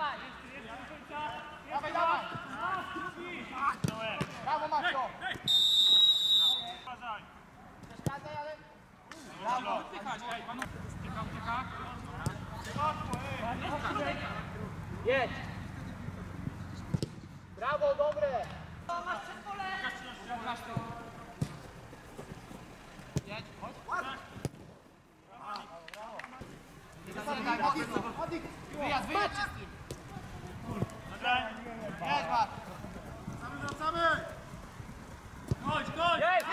dawaj! Dawaj, dawaj! Brawo, Macio! Przeszkadzaj, ale... Brawo! Jedź! Brawo, dobre! Masz przed pole! Jedź, chodź! Wyjazd, wyjazd czystym! Jedź, Mat! Wracamy! Chodź, chodź! Jest!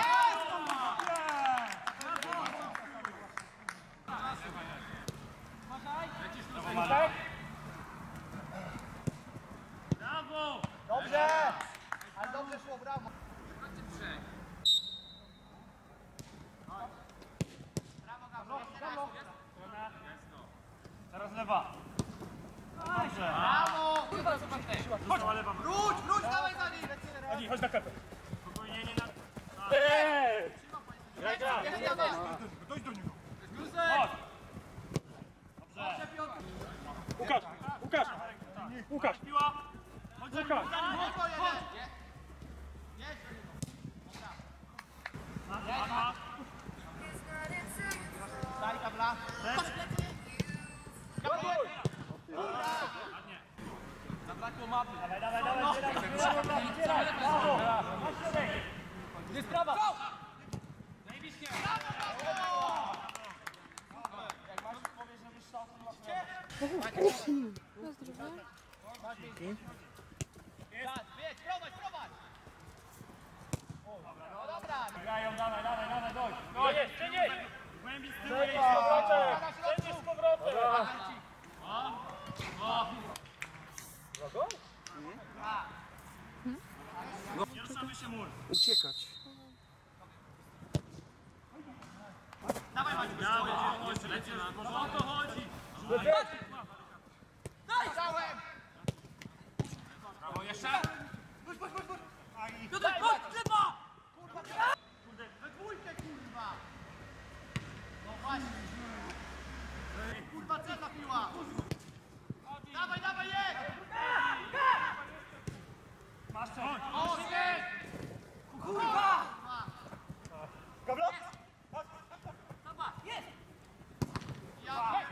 Brawo! Dobrze! Ale dobrze szło, brawo! Brawo! Teraz lewa. Dobrze. Brawo! Chodź, lewa. Wróć, dawaj za nim! Ani, chodź na klepę. Spokojnie, nie na... Graj, graj. Dojdź do niego. Chodź. Dobrze. Łukasz, Łukasz. Łukasz. Piła. Chodź, Łukasz. Daj kabla! Zabrakło mapy! Dawaj, dawaj, dawaj. Brawo. Gdzie sprawa? Zajebiście! Jak masz powiesz, że wyszczał, to masz Prowadź, prowadź! No dobra! Grają, dawaj, dawaj, dawaj, dojdź. No jest, przenieś. Głębi z tyłu. Przenieś z powrotem. Nie ruszamy się mur. Uciekać. Dawaj, Maciu. Dawaj, chodź, lecimy. O to chodzi. Dałem! Brawo, jeszcze. Tutaj, chodź, lewa! Kurde, we dwójkę, kurwa! No właśnie! Kurwa, celna piła! Dawaj, dawaj, jedź! Masz coś. O, jedź! Kurwa! Kabla. Dobra, jest! Ja...